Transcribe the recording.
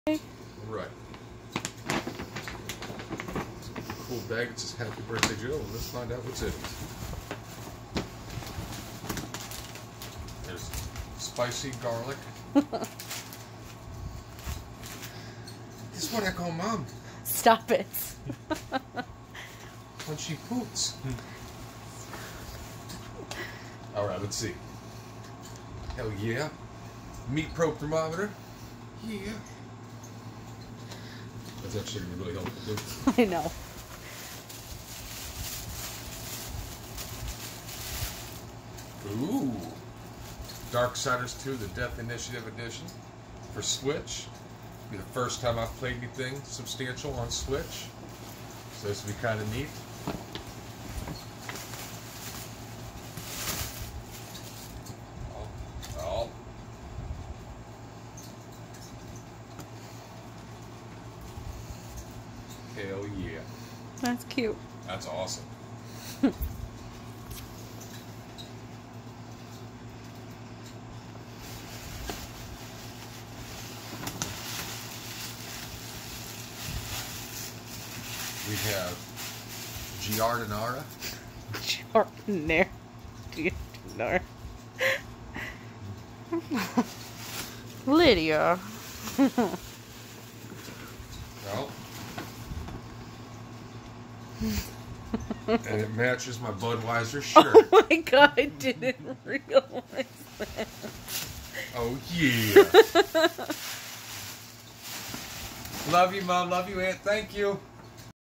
Right. Cool bag. It says Happy Birthday, Joe. Let's find out what's in it. There's spicy garlic. This is what I call Mom. Stop it. When she poops. Alright, let's see. Hell yeah. Meat probe thermometer. Yeah. That's actually really helpful too. I know. Ooh. Darksiders 2, the Death Initiative edition for Switch. Be the first time I've played anything substantial on Switch. So this will be kind of neat. Oh. Hell yeah. That's cute. That's awesome. We have Giardinara. Giardinara. Lydia. Well. And it matches my Budweiser shirt. Oh my god, I didn't realize that. Oh yeah. Love you, Mom. Love you, Aunt. Thank you.